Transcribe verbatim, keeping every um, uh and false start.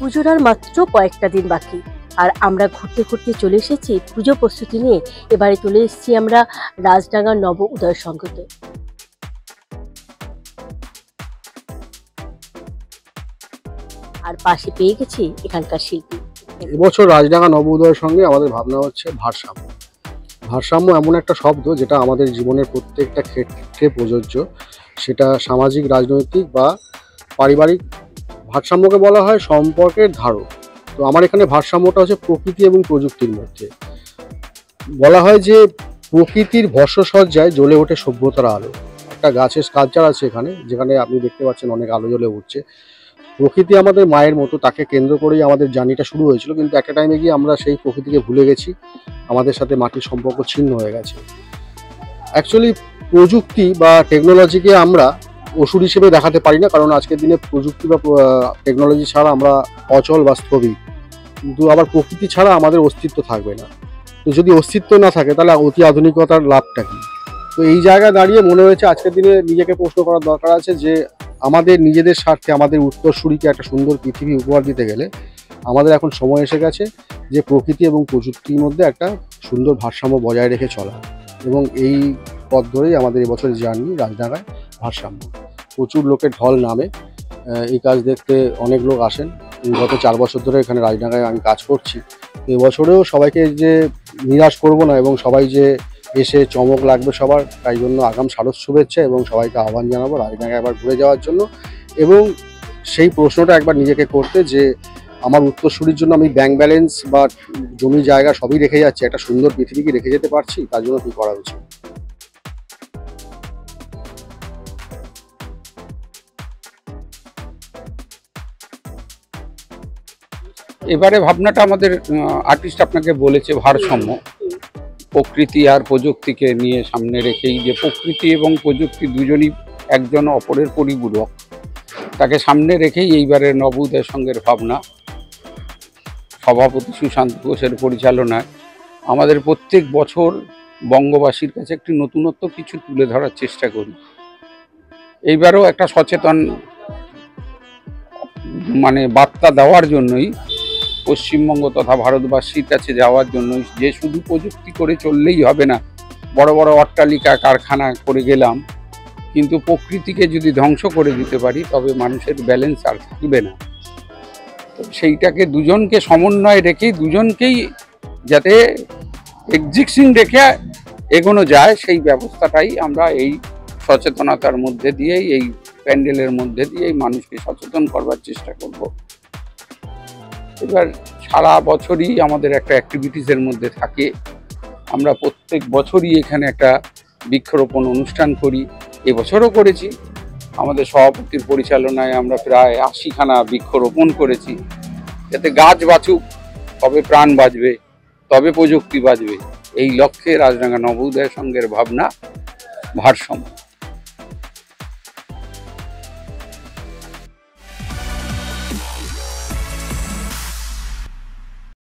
পুজোর আর মাত্র কয়েকটা দিন বাকি, আর আমরা ঘুরতে ঘুরতে চলে এসেছি পুজো প্রস্তুতি নিয়ে। এবারে চলে এসেছি আমরা রাজডাঙ্গার নব উদয় সংঘতে। আর পাশে পেয়ে গেছি এখানকার শিল্পী। এবছর রাজডাঙ্গা নব উদয়ের সঙ্গে আমাদের ভাবনা হচ্ছে ভারসাম্য। ভারসাম্য এমন একটা শব্দ যেটা আমাদের জীবনের প্রত্যেকটা ক্ষেত্রে প্রযোজ্য, সেটা সামাজিক, রাজনৈতিক বা পারিবারিক। ভারসাম্যকে বলা হয় সম্পর্কের ধারক। তো আমার এখানে ভারসাম্যটা হচ্ছে প্রকৃতি এবং প্রযুক্তির মধ্যে। বলা হয় যে প্রকৃতির ভস্মসজ্জায় জ্বলে ওঠে সভ্যতার আলো। একটা গাছের কালচার আছে এখানে, যেখানে আপনি দেখতে পাচ্ছেন অনেক আলো জ্বলে উঠছে। প্রকৃতি আমাদের মায়ের মতো, তাকে কেন্দ্র করেই আমাদের জার্নিটা শুরু হয়েছিল, কিন্তু একটা টাইমে গিয়ে আমরা সেই প্রকৃতিকে ভুলে গেছি, আমাদের সাথে মাটির সম্পর্ক ছিন্ন হয়ে গেছে। অ্যাকচুয়ালি প্রযুক্তি বা টেকনোলজিকে আমরা অসুর হিসেবে দেখাতে পারি না, কারণ আজকের দিনে প্রযুক্তি বা টেকনোলজি ছাড়া আমরা অচল বা স্থবির। কিন্তু আবার প্রকৃতি ছাড়া আমাদের অস্তিত্ব থাকবে না। তো যদি অস্তিত্ব না থাকে তাহলে অতি আধুনিকতার লাভটা কী? তো এই জায়গায় দাঁড়িয়ে মনে হয়েছে আজকের দিনে নিজেকে প্রশ্ন করার দরকার আছে যে আমাদের নিজেদের স্বার্থে আমাদের উত্তরসূরিকে একটা সুন্দর পৃথিবী উপহার দিতে গেলে আমাদের এখন সময় এসে গেছে যে প্রকৃতি এবং প্রযুক্তির মধ্যে একটা সুন্দর ভারসাম্য বজায় রেখে চলা। এবং এই পথ ধরেই আমাদের এবছরের জার্নি রাজডাঙ্গায় ভারসাম্য। প্রচুর লোকের ঢল নামে, এই কাজ দেখতে অনেক লোক আসেন। গত চার বছর ধরে এখানে রাজডাঙ্গায় আমি কাজ করছি। এবছরেও সবাইকে যে নিরাশ করব না, এবং সবাই যে এসে চমক লাগবে সবার, তাই জন্য আগাম শারদ শুভেচ্ছা এবং সবাইকে আহ্বান জানাবো রাজডাঙ্গায় একবার ঘুরে যাওয়ার জন্য। এবং সেই প্রশ্নটা একবার নিজেকে করতে যে আমার উত্তরসূরির জন্য আমি ব্যাংক ব্যালেন্স বা জমি জায়গা সবই রেখে যাচ্ছি, একটা সুন্দর পৃথিবী কি রেখে যেতে পারছি? তার জন্য কী করা উচিত? এবারে ভাবনাটা আমাদের আর্টিস্ট আপনাকে বলেছে ভারসাম্য, প্রকৃতি আর প্রযুক্তিকে নিয়ে সামনে রেখেই, যে প্রকৃতি এবং প্রযুক্তি দুজনই একজন অপরের পরিপূরক, তাকে সামনে রেখেই এইবারের নব উদয় সংঘের ভাবনা। সভাপতি সুশান্ত ঘোষের পরিচালনায় আমাদের প্রত্যেক বছর বঙ্গবাসীর কাছে একটি নতুনত্ব কিছু তুলে ধরার চেষ্টা করি। এইবারও একটা সচেতন মানে বার্তা দেওয়ার জন্যই, পশ্চিমবঙ্গ তথা ভারতবাসীর কাছে যাওয়ার জন্য, যে শুধু প্রযুক্তি করে চললেই হবে না, বড় বড় অট্টালিকা কারখানা করে গেলাম, কিন্তু প্রকৃতিকে যদি ধ্বংস করে দিতে পারি তবে মানুষের ব্যালেন্স আর থাকবে না। তো সেইটাকে দুজনকে সমন্বয় রেখেই, দুজনকেই যাতে এক্সিস্টিং রেখে এগোনো যায়, সেই ব্যবস্থাটাই আমরা এই সচেতনতার মধ্যে দিয়েই, এই প্যান্ডেলের মধ্যে দিয়েই মানুষকে সচেতন করবার চেষ্টা করব। এবার সারা বছরই আমাদের একটা অ্যাক্টিভিটিসের মধ্যে থাকে। আমরা প্রত্যেক বছরই এখানে একটা বৃক্ষরোপণ অনুষ্ঠান করি, এবছরও করেছি। আমাদের সভাপতির পরিচালনায় আমরা প্রায় আশিখানা বৃক্ষরোপণ করেছি, যাতে গাছ বাঁচুক, তবে প্রাণ বাঁচবে, তবে প্রযুক্তি বাঁচবে। এই লক্ষ্যে রাজডাঙ্গা নব উদয় সংঘের ভাবনা ভারসাম্য।